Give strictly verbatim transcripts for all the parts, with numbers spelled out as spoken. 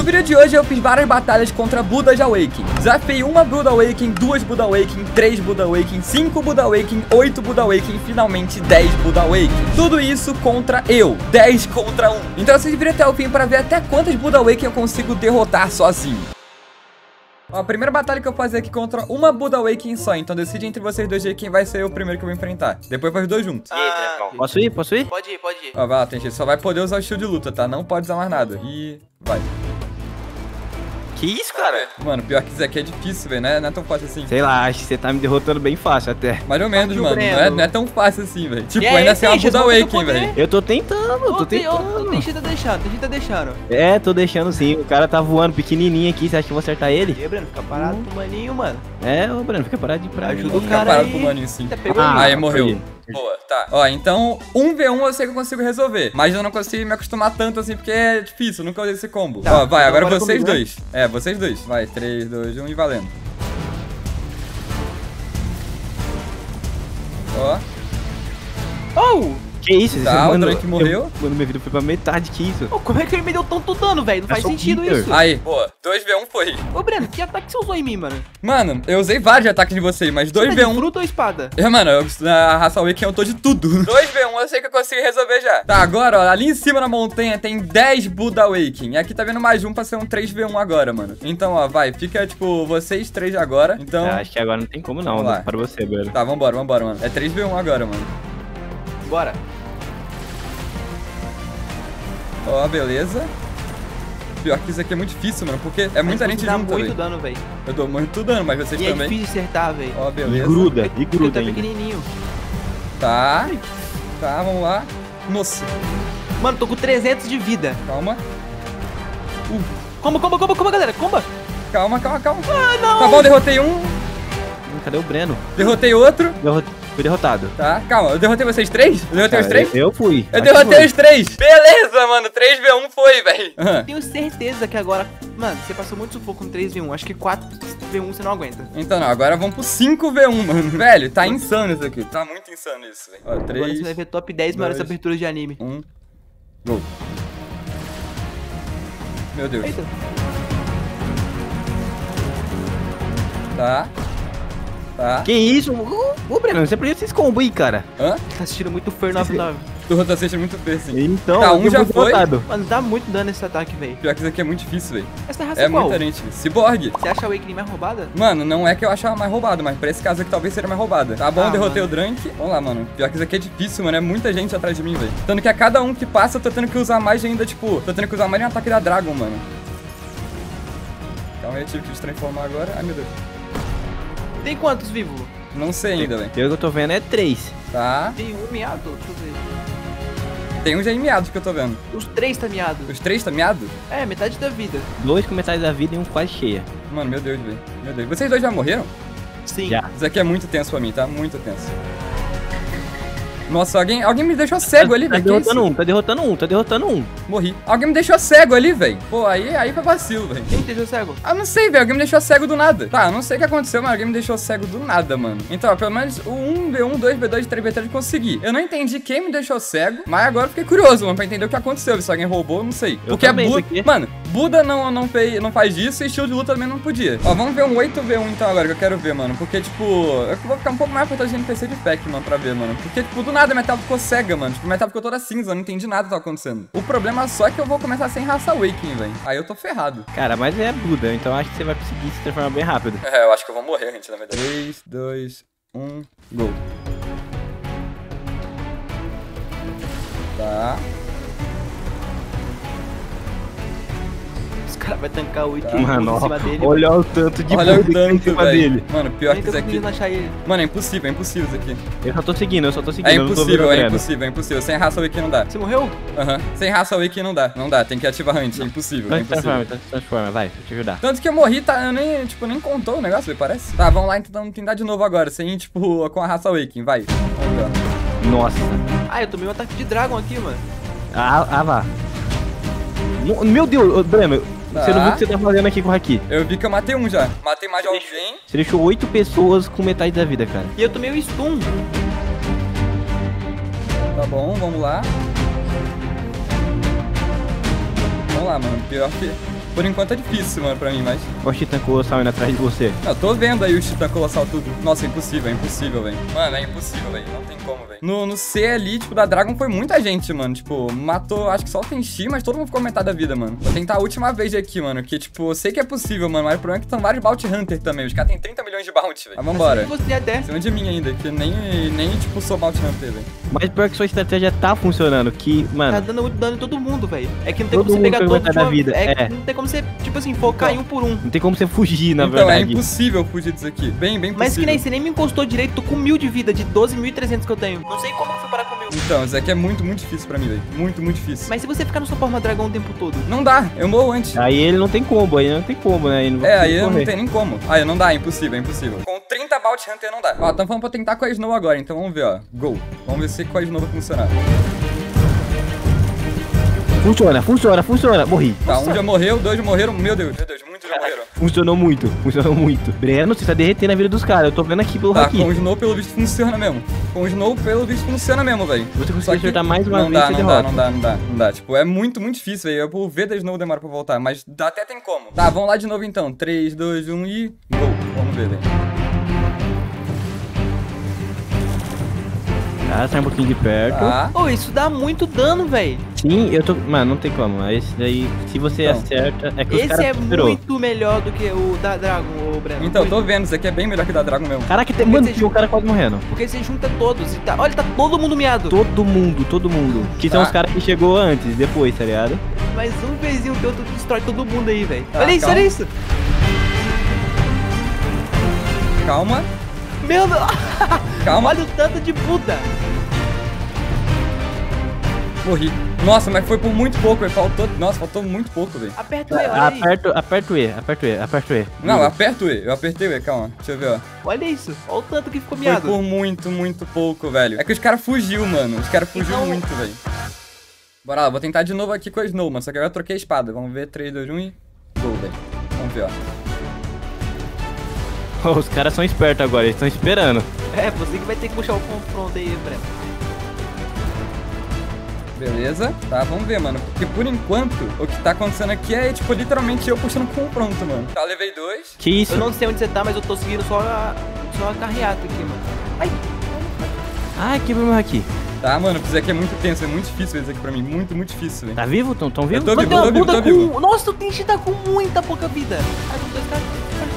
No vídeo de hoje eu fiz várias batalhas contra Budas Awakening. Desafiei uma Buda Awakening, duas Buda Awakening, três Buda Awakening, cinco Buda Awakening, oito Buda Awakening e finalmente dez Buda Awakening. Tudo isso contra eu, dez contra um. Então vocês virem até o fim pra ver até quantas Buda Awakening eu consigo derrotar sozinho. Ó, a primeira batalha que eu vou fazer aqui contra uma Buda Awakening só. Então decide entre vocês dois aí quem vai ser o primeiro que eu vou enfrentar. Depois faz os dois juntos. Ah, Posso ir? Posso ir? pode ir, pode ir. Ó, vai lá, Tenchi. Só vai poder usar o estilo de luta, tá? Não pode usar mais nada. E vai. Que isso, cara? Mano, pior que isso aqui é difícil, velho. Não é, não é tão fácil assim. Sei lá, acho que você tá me derrotando bem fácil até. Mais ou menos, Partiu, mano. Não é, Breno. não é tão fácil assim, velho. Tipo, E aí, ainda assim é uma Tenchi, Buda só pra tu Awakening, poder- velho. Eu tô tentando, tô Ô, tem- ô, tentando. O Tenchi tá deixando, o Tenchi tá deixando. É, tô deixando sim. O cara tá voando pequenininho aqui. Você acha que eu vou acertar ele? E aí, Breno, fica parado pro maninho, mano. É, ô Breno, fica parado de pra mim. Ajuda o Fica cara parado aí. pro maninho assim. Você pegou Ah, Aí ele. morreu. foi. Boa, tá. Ó, então um v um eu sei que eu consigo resolver. Mas eu não consigo me acostumar tanto assim, porque é difícil. Eu nunca usei esse combo. Tá, Ó, vai, então agora bora vocês comigo, né? dois. É, vocês dois. Vai, três, dois, um e valendo. Ó, Oh! Que isso? Tá, o mano, Drake morreu. eu- Mano, minha vida foi pra metade, que isso? Ô, como é que ele me deu tanto dano, velho? Não É faz só sentido Peter. isso. aí, boa. dois v um foi. Ô, Breno, que ataque você usou em mim, mano? Mano, eu usei vários ataques de vocês, mas dois Você v tá de um. fruta ou espada? É, mano, eu, na raça Awakening eu tô de tudo. dois v um eu sei que eu consigo resolver já. Tá, agora, ó, ali em cima na montanha tem dez Buda Awakening. E aqui tá vendo mais um pra ser um três v um agora, mano. Então, ó, vai, fica, tipo, vocês três agora. Então, Ah, acho que agora não tem como não, Vamos lá. né? Para você, Breno. tá, vambora, vambora, mano. É três v um agora, mano. Bora. Ó, beleza. Pior que isso aqui é muito difícil, mano, porque é muita Mas gente você dá junta, muito velho. dano, velho. Eu dou muito dano, mas vocês E é também. difícil de acertar, velho. Ó, E beleza. gruda, e Porque gruda tá ainda. pequenininho. Tá. Tá, vamos lá. Nossa, Mano, tô com trezentos de vida. calma. Comba, comba, comba, comba, galera. Comba. Calma, calma, calma. Ah, não. Tá bom, derrotei um, Hum, Cadê o Breno? derrotei outro. Derrot... Fui derrotado. Tá, calma, eu derrotei vocês três? Eu derrotei os Cara, três? Eu, eu fui. Eu Acho derrotei que os três! Beleza, mano, três v um foi, velho. Aham. Tenho certeza que agora... Mano, você passou muito sufoco no três v um. Acho que quatro v um você não aguenta. Então não, agora vamos pro cinco v um, mano. Velho, tá insano isso aqui. Tá muito insano isso, velho. Ó, Agora você vai três, ver top dez maiores dois. aberturas de anime. um, gol. Meu Deus. Eita. Tá. Tá. Que isso? Ô, ô, Breno, você aprendeu esses combos aí, cara. Hã? Tá assistindo muito Fear nove nove. Tu tá assistindo muito bem, assim. Então, Tá, um eu já fui foi. derrotado. Mano, dá muito dano esse ataque, velho. Pior que isso aqui é muito difícil, velho. Essa raça É é qual? muita gente. Cyborg. Você acha a Awakening mais roubada? Mano, não é que eu achava mais roubado, mas pra esse caso aqui talvez seja mais roubada. Tá bom, Ah, derrotei mano. o Drunk. Vamos lá, mano. Pior que isso aqui é difícil, mano. É muita gente atrás de mim, velho. Tanto que a cada um que passa, eu tô tendo que usar mais ainda, tipo... Tô tendo que usar mais de um ataque da Dragon, mano. Calma aí, eu tive que transformar agora. Ai, meu Deus. Tem quantos vivos? Não sei ainda, velho. Pelo que eu tô vendo é três. Tá. Tem um miado? Deixa eu ver. Tem um já em miados que eu tô vendo. Os três tá miado. Os três tá miado? É, metade da vida. Dois com metade da vida e um quase cheia. Mano, meu Deus, velho. Meu Deus. Vocês dois já morreram? Sim. Já. Isso aqui é muito tenso pra mim, tá? Muito tenso. Nossa, alguém, alguém me deixou cego ali, Tá velho. Que isso? derrotando um, tá derrotando um, tá derrotando um. Morri. Alguém me deixou cego ali, velho. Pô, aí, aí foi vacilo, velho. Quem deixou cego? Ah, não sei, velho. Alguém me deixou cego do nada. Tá, eu não sei o que aconteceu, mas alguém me deixou cego do nada, mano. Então, ó, pelo menos o um v um, dois v dois, três v três eu consegui. Eu não entendi quem me deixou cego, mas agora eu fiquei curioso, mano, pra entender o que aconteceu. Se alguém roubou, eu não sei. Eu Porque é também, Buda. isso aqui. Mano, Buda não, não, fez, não faz isso e estilo de luta também não podia. Ó, vamos ver um oito v um então agora, que eu quero ver, mano. Porque, tipo, eu vou ficar um pouco mais protegido no P C de pack, mano, pra ver, mano. Porque, tipo, do nada a minha tela ficou cega, mano. Tipo, minha tela ficou toda cinza, eu não entendi nada que tava acontecendo. O problema só é que eu vou começar sem raça Awakening, velho. Aí eu tô ferrado. Cara, mas é Buda, então acho que você vai conseguir se transformar bem rápido. É, eu acho que eu vou morrer, gente, na verdade. três, dois, um, gol. Tá. Os caras vão tancar oito Tá. Mano, em cima dele. olha o tanto de Olha o Buda que tem em tanto, cima velho. dele. Mano, pior Nem que tô isso aqui... conseguindo achar ele. Mano, é impossível, é impossível isso aqui. Eu só tô seguindo, eu só tô seguindo. É eu não tô impossível, vendo o é Breno. impossível, é impossível. Sem raça Awakening não dá. Você morreu? Aham. Sem raça Awakening não dá. Não dá, tem que ativar Hunt. É impossível, é Então se transforma, impossível. então se transforma, vai, vou te ajudar. Tanto que eu morri, tá? Eu nem, tipo, nem contou o negócio, me parece. Tá, vamos lá então tentar de novo agora. Sem, tipo, com a raça Awakening, vai. Vamos ver, ó. Nossa. Ah, eu tomei um ataque de Dragon aqui, mano. Ah, ah vá. Mo- Meu Deus, ô, Breno, você Tá. não viu o que você tá fazendo aqui com o Haki? Eu vi que eu matei um já. Matei mais de Deixa- alguém. Você deixou oito pessoas com metade da vida, cara. E eu tomei o stun. Tá bom, vamos lá. Vamos lá, mano. Pior que... Por enquanto é difícil, mano, pra mim, mas... Olha o Titã Colossal indo atrás de você. Eu tô vendo aí o Titã Colossal tudo. Nossa, é impossível, é impossível, velho. Mano, é impossível, velho. Não tem como, velho. No, no C ali, tipo, da Dragon foi muita gente, mano. Tipo, matou, acho que só o Tenchi, mas todo mundo ficou metade da vida, mano. Vou tentar a última vez aqui, mano. Que, tipo, eu sei que é possível, mano. Mas o problema é que estão vários Bounty Hunter também. Os caras têm trinta milhões de bounty, velho. Mas vambora. Você é dez. Cima de mim ainda, que nem, nem tipo, sou Bounty Hunter, velho. Mas pior que sua estratégia tá funcionando, que, Tá mano... dando muito dano em todo mundo, velho. É que não tem Todo como você mundo pegar foi todos metade de uma- da vida, É, é. Não tem como você, tipo assim, focar em um por um. Não tem como você fugir, na Então, é verdade. impossível fugir disso aqui. Bem, bem possível. Mas que nem, você nem me encostou direito, tô com mil de vida, de doze mil e trezentos que eu tenho. Não sei como que foi parar com mil. Então, isso aqui é muito, muito difícil pra mim, velho. Muito, muito difícil. Mas se você ficar no sua forma dragão o tempo todo? Não dá, eu morro antes. Aí ele não tem combo, aí não tem combo, né? Ele não vai É, conseguir aí não correr. tem nem como. Aí não dá, é impossível, é impossível. Com trinta Bounty Hunter não dá. Ó, estamos falando pra tentar com a Snow agora, então vamos ver, ó. Go. Vamos ver se com a Snow vai funcionar. Funciona, funciona, funciona. Morri. Tá, um já morreu, dois já morreram. Meu Deus, meu Deus, muitos já morreram. Funcionou muito, funcionou muito. Breno, você tá derretendo a vida dos caras. Eu tô vendo aqui pelo Tá, haki. com o Snow pelo visto funciona mesmo. Com o Snow pelo visto funciona mesmo, velho. Você conseguiu Só que acertar mais uma não vez, dá, você não derrota. dá, não dá, não dá, não dá. Tipo, é muito, muito difícil, velho. O V da Snow demora pra voltar, mas dá, até tem como. Tá, vamos lá de novo então. três, dois, um e... Go. Vamos ver, velho. Tá, sai um pouquinho de perto. Tá. Ô, isso dá muito dano, velho. Sim, eu tô... Mano, não tem como. Esse daí, se você Então. acerta... É que os Esse caras é superou. muito melhor do que o da Dragon, ô Breno. Então, Muito. tô vendo, isso aqui é bem melhor que o da Dragon mesmo. Caraca, tem... Porque mano, você tem um cara quase morrendo. Porque você junta todos e tá... Olha, tá todo mundo miado. Todo mundo, todo mundo. Que são Tá. os caras que chegou antes, depois, tá ligado? Mas um vezinho teu, tu destrói todo mundo aí, velho. Tá, olha isso, calma. olha isso. Calma, Meu Deus. calma. Olha o tanto de Buda. Morri. Nossa, mas foi por muito pouco, velho. Faltou... Nossa, faltou muito pouco, velho. Aperta o E, olha aí. Aperto, aperto o E, aperto o E, aperto o E. Não, eu aperto o E. Eu apertei o E, calma. Deixa eu ver, ó. Olha isso. Olha o tanto que ficou Foi miado. por muito, muito pouco, velho. É que os caras fugiu, mano. Os caras fugiu Então- muito, velho. Bora lá, vou tentar de novo aqui com a Snow, mano. Só que agora eu troquei a espada. Vamos ver, três, dois, um e... Go, velho. Vamos ver, ó. Os caras são espertos agora, eles estão esperando. É, você que vai ter que puxar o confronto aí, Breno. Beleza. Tá, vamos ver, mano. Porque por enquanto, o que tá acontecendo aqui é, tipo, literalmente eu puxando o confronto, mano. Tá, levei dois. Que isso? Eu não sei onde você tá, mas eu tô seguindo só a, só a carreata aqui, mano. Ai, Ai, quebrou meu haki. Tá, mano, isso aqui é muito tenso. É muito difícil isso aqui pra mim. Muito, muito difícil, velho. Tá vivo? Tão, tão vivo? tô mano, vivo, tem uma tô vivo, Buda tô vivo. com... Nossa, o Tenchi tá com muita pouca vida. Ai, com dois caras.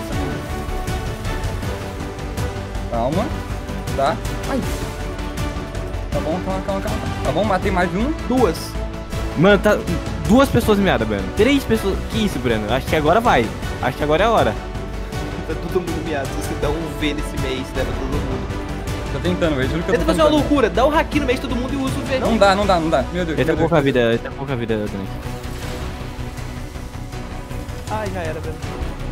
Calma. Tá. Ai. Tá bom, calma, calma, calma. Tá bom, matei mais um. Duas. Mano, tá duas pessoas meadas, Breno. Três pessoas. Que isso, Breno? Acho que agora vai. Acho que agora é a hora. Tá todo mundo miado. Se você dá um V nesse mês, leva todo mundo. Tô tentando, velho. Juro que eu Tenta tô fazer uma tentando. loucura. Dá o haki no mês de todo mundo e usa o V. Não dá, não dá, não dá. Meu Deus, Ele tá meu com Deus. pouca vida, ele tá com pouca vida, Dani. Ai, já era, velho.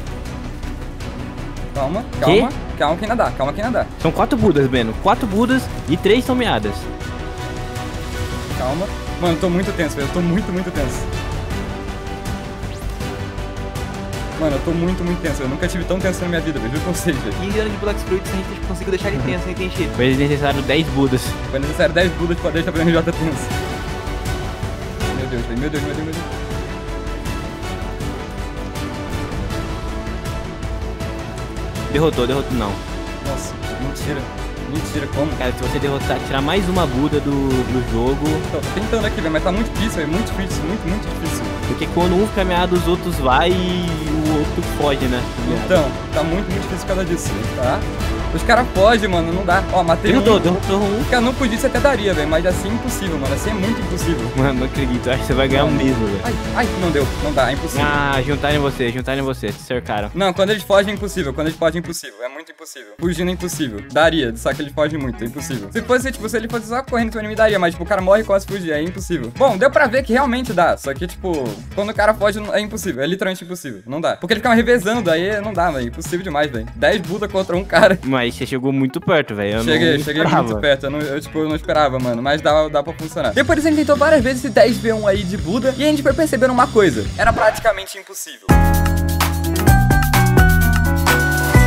Calma, calma. Calma que ainda dá, calma que ainda dá. São quatro Budas, Breno. Quatro Budas e três são meadas. Calma. Mano, eu tô muito tenso, velho. Eu tô muito, muito tenso. Mano, eu tô muito, muito tenso. Eu nunca tive tão tenso na minha vida, velho. Juro pra vocês, velho. quinze anos de Black Fruit, a gente conseguiu deixar ele tenso, hein, Tenchi? Foi necessário dez Budas. Foi necessário dez budas pra deixar o R J tenso. Meu Deus, velho. Meu Deus, meu Deus, meu Deus. Derrotou, derrotou. Não. Nossa, mentira. Mentira, como? Cara, se você derrotar, tirar mais uma Buda do, do jogo. Tô tentando aqui, velho, mas tá muito difícil, velho. Muito difícil, muito, muito difícil. Porque quando um fica meado, os outros vai e o outro foge, né? Então, tá muito, muito difícil por causa disso, tá? Os caras fogem, mano, não dá. Ó, matei Derrotou, um. derrotou um. Cara, não podia, até daria, velho, mas assim é impossível, mano. Assim é muito impossível. Mano, não acredito. Acho que você vai ganhar o mesmo, velho. Ai, ai, não deu, não dá, é impossível. Ah, juntarem você, juntarem você, te cercaram. Não, quando eles fogem é impossível, quando eles fogem é impossível, é muito impossível. Fugindo é impossível. Daria, só que eles fogem muito, é impossível. Se fosse, tipo, se ele fosse só correndo, seu inimigo daria, mas, tipo, o cara morre e quase fugir, é impossível. Bom, deu pra ver que realmente dá, só que, tipo, quando o cara foge é impossível, é literalmente impossível, não dá. Porque ele ficava revezando, aí não dá, velho, impossível demais, velho. dez Buda contra um cara. Mas você chegou muito perto, velho. Eu Cheguei, não cheguei esperava. muito perto, eu, não, eu, tipo, eu não esperava, mano, mas dá, dá pra funcionar. Depois a gente tentou várias vezes esse dez v um aí de Buda, e a gente foi percebendo uma coisa, era praticamente impossível.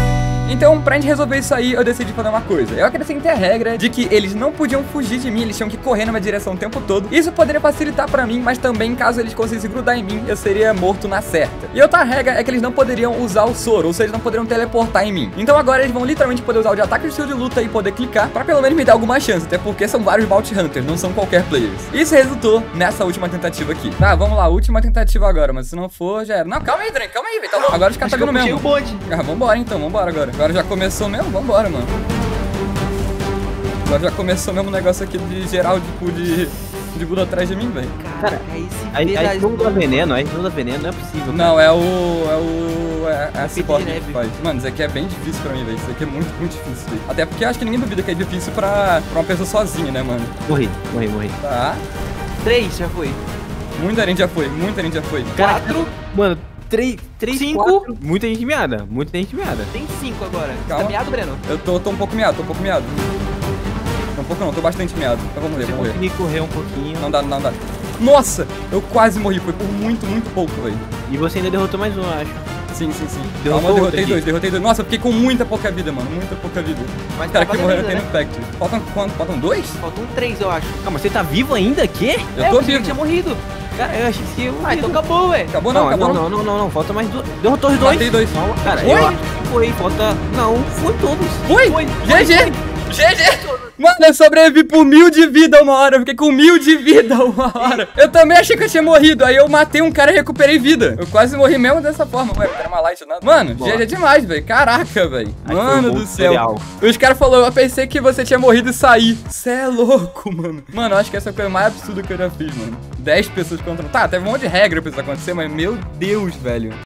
Então, pra gente resolver isso aí, eu decidi fazer uma coisa. Eu acrescentei a regra de que eles não podiam fugir de mim, eles tinham que correr na minha direção o tempo todo. Isso poderia facilitar pra mim, mas também, caso eles conseguissem grudar em mim, eu seria morto na certa. E outra regra é que eles não poderiam usar o soro, ou seja, não poderiam teleportar em mim. Então agora eles vão literalmente poder usar o de ataque de estilo de luta e poder clicar, pra pelo menos me dar alguma chance, até porque são vários Bounty Hunters, não são qualquer players. Isso resultou nessa última tentativa aqui. Tá, vamos lá, última tentativa agora, mas se não for, já era. Não, calma aí, Dren, calma aí, velho. Tá, agora os caras tá vindo mesmo. O bonde. Ah, vambora então, vambora agora. Agora já começou mesmo, vambora, mano. Agora já começou mesmo o negócio aqui de geral, tipo, de... de Buda atrás de mim, velho. Cara, é esse A gente não dá veneno, a gente não dá veneno, não é possível. Não, cara. é o... é o... é, é a Cyborg de que faz. Mano, isso aqui é bem difícil pra mim, velho. Isso aqui é muito, muito difícil, velho. Até porque eu acho que ninguém duvida que é difícil pra, pra uma pessoa sozinha, né, mano? Morri, morri, morri. Tá. Três, já foi. Muita gente já foi, muita gente já foi. Quatro. Mano, três, três, Cinco. quatro, muita gente meada, muita gente meada. Tem cinco agora. Calma. Tá miado, Breno? Eu tô, tô um pouco miado, tô um pouco miado. Tô um pouco não, tô bastante miado. Eu vou morrer, Se vou morrer. conseguir correr um pouquinho. Não dá, não dá. Nossa, eu quase morri, foi por muito, muito pouco, velho. E você ainda derrotou mais um, eu acho. Sim, sim, sim. Derrotou Calma, eu derrotei outro dois, aqui. derrotei dois. Nossa, eu fiquei com muita pouca vida, mano. Muita pouca vida. Mas Os caras tá que morreram valendo, tem no Factory. Faltam quanto? Faltam dois? Faltam três, eu acho. Calma, você tá vivo ainda? Quê? Eu é, tô eu pensei que vivo. tinha morrido. Cara, eu achei que eu. Ah, então acabou, ué. Acabou não, Não, acabou não, não. não, não, não, não, falta mais dois. Derrotou os dois? Matei dois. Não, cara, Foi? eu acho que foi, falta. Não, foi todos. Foi! Foi, G G! G G! Mano, eu sobrevivi por mil de vida uma hora. Eu fiquei com mil de vida uma hora. Eu também achei que eu tinha morrido. Aí eu matei um cara e recuperei vida. Eu quase morri mesmo dessa forma. Ué, era uma light nada. Mano, Boa. G G demais, velho. Caraca, velho. Aí foi Mano um bom do céu. tutorial. Os caras falaram, eu pensei que você tinha morrido e saí. Cê é louco, mano. Mano, eu acho que essa é a coisa mais absurda que eu já fiz, mano. dez pessoas contra... Tá, teve um monte de regra pra isso acontecer, mas meu Deus, velho.